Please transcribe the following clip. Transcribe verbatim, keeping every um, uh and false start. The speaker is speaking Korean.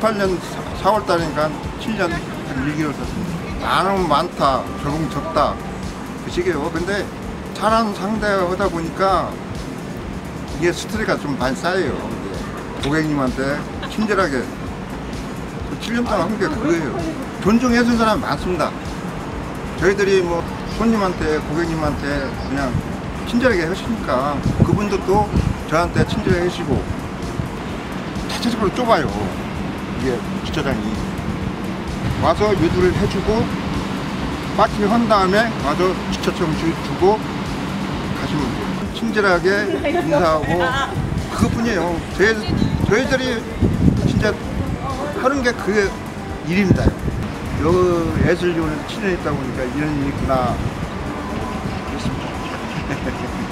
십팔 년 사월 달이니까 칠 년 한 일 개월 썼습니다. 많으면 많다, 적응 적다 그 식이에요. 근데 잘하는 상대하다 보니까 이게 스트레스가 좀 많이 쌓여요. 고객님한테 친절하게 칠 년 동안 한 게 그거예요. 존중해준 사람이 많습니다. 저희들이 뭐 손님한테 고객님한테 그냥 친절하게 하시니까 그분들도 저한테 친절하게 하시고 자체적으로 좁아요. 이게 주차장이 와서 유도를 해주고 파킹 한 다음에 와서 주차장 주고 가시면 돼요. 친절하게 인사하고 그것뿐이에요. 저희, 저희들이 진짜 하는 게 그 일입니다. 요 예술위원회에서 칠 년 있다 보니까 이런 일이 있구나 그렇습니다.